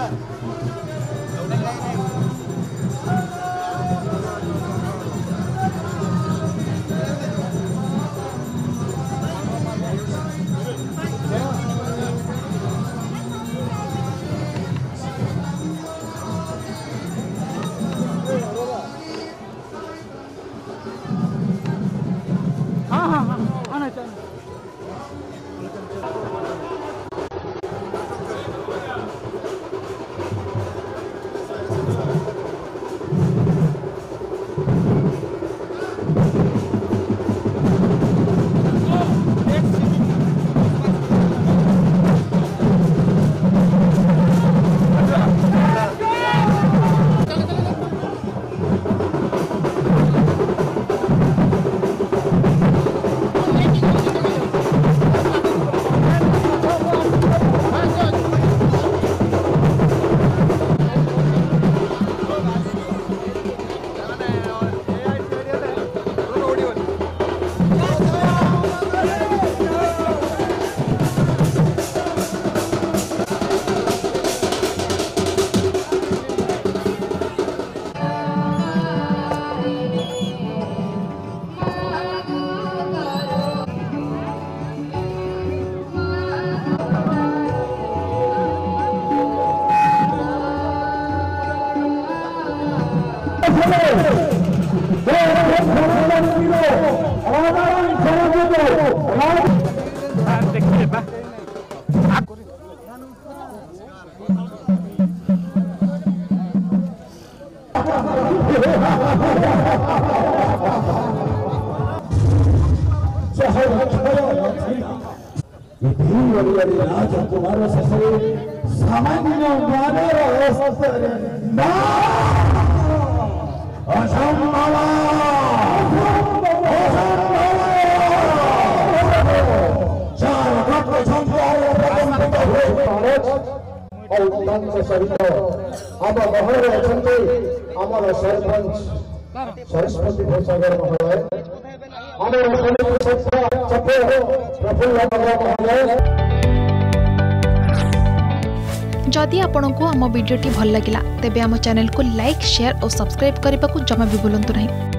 राजकुमार सामान्य मानव सहित आम महल अच्छा आमर सरपंच सरस्वती भोसागर महोदय प्रफुल्ल महोदय। जदि आपंक आम भिडी भल लगा तेब आम चैनल को लाइक शेयर और सब्सक्राइब करने को जमा भी भूलु नहीं।